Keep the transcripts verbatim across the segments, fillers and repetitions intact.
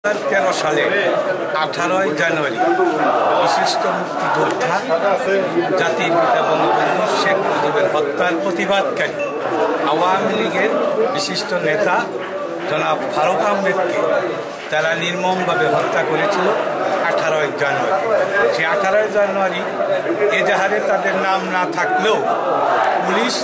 তেরো সালে আঠারোই জানুয়ারি বিশিষ্ট মুক্তিযোদ্ধা জাতির পিতা বঙ্গবন্ধু শেখ মুজিবের হত্যার প্রতিবাদকারী আওয়ামী লীগের বিশিষ্ট নেতা জনাব ফারুক আহমেদকে তারা নির্মমভাবে হত্যা করেছিল আঠারোই জানুয়ারি। সেই আঠারোই জানুয়ারি এজাহারে তাদের নাম না থাকলেও পুলিশ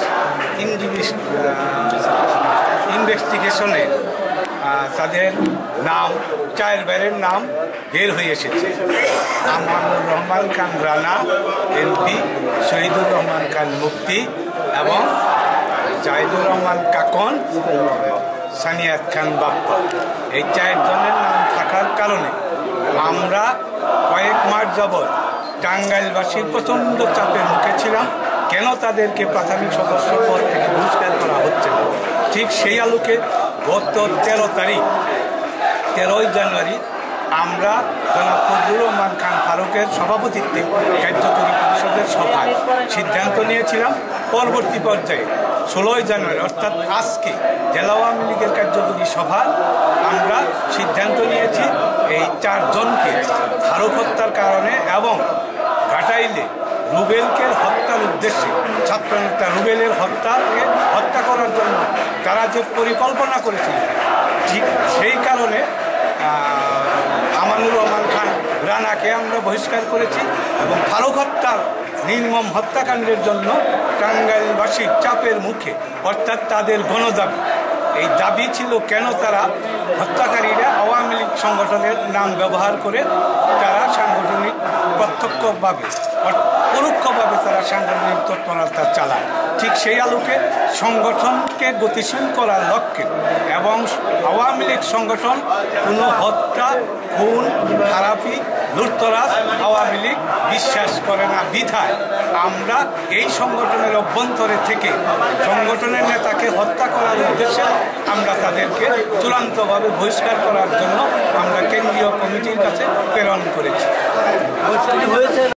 ইনভেস্টিগেশনে তাদের নাম চার বাইরের নাম বের হয়ে এসেছে। আমানুর রহমান খান রানা এমপি, শহীদুর রহমান খান মুফতি এবং জাহিদুর রহমান কাকন, সানিয়াত খান বাপ্পা, এই চারজনের নাম থাকার কারণে আমরা কয়েক মাস যাবৎ টাঙ্গাইলবাসীর প্রচণ্ড চাপের মুখে ছিলাম। কেন তাদেরকে প্রাথমিক সদস্য পদ থেকে বহিষ্কার করা হচ্ছে না, ঠিক সেই আলোকে গত তেরো তারিখ তেরোই জানুয়ারি আমরা জনাব ফজলুর রহমান খান ফারুকের সভাপতিত্বে কার্যকরী পরিষদের সভায় সিদ্ধান্ত নিয়েছিলাম পরবর্তী পর্যায়ে ষোলোই জানুয়ারি অর্থাৎ আজকে জেলা আওয়ামী লীগের কার্যকরী সভা আমরা সিদ্ধান্ত নিয়েছি এই চারজনকে ফারুক হত্যার কারণে এবং ঘাটাইলে রুবেলকে হত্যার উদ্দেশ্যে ছাত্রনেতা রুবেলের হত্যাকে হত্যা করার জন্য তারা যে পরিকল্পনা করেছিল, ঠিক সেই কারণে আমানুর রহমান খান রানাকে আমরা বহিষ্কার করেছি এবং ফারুক হত্যার নির্মম হত্যাকাণ্ডের জন্য টাঙ্গাইলবাসীর চাপের মুখে অর্থাৎ তাদের গণদাবি, এই দাবি ছিল কেন তারা হত্যাকারীরা আওয়ামী লীগ সংগঠনের নাম ব্যবহার করে তারা সাংগঠনিক প্রত্যক্ষভাবে পরোক্ষভাবে তারা সাংগঠনিক তৎপরতা চালায়। ঠিক সেই আলোকে সংগঠনকে গতিশীল করার লক্ষ্যে এবং আওয়ামী লীগ সংগঠন কোনো হত্যা, খুন, খারাপি, লুটতরাজ আওয়ামী লীগ বিশ্বাস করে না বিধায় আমরা এই সংগঠনের অভ্যন্তরে থেকে সংগঠনের নেতাকে হত্যা করার উদ্দেশ্যে আমরা তাদেরকে চূড়ান্তভাবে বহিষ্কার করার জন্য আমরা কেন্দ্রীয় কমিটির কাছে প্রেরণ করেছি।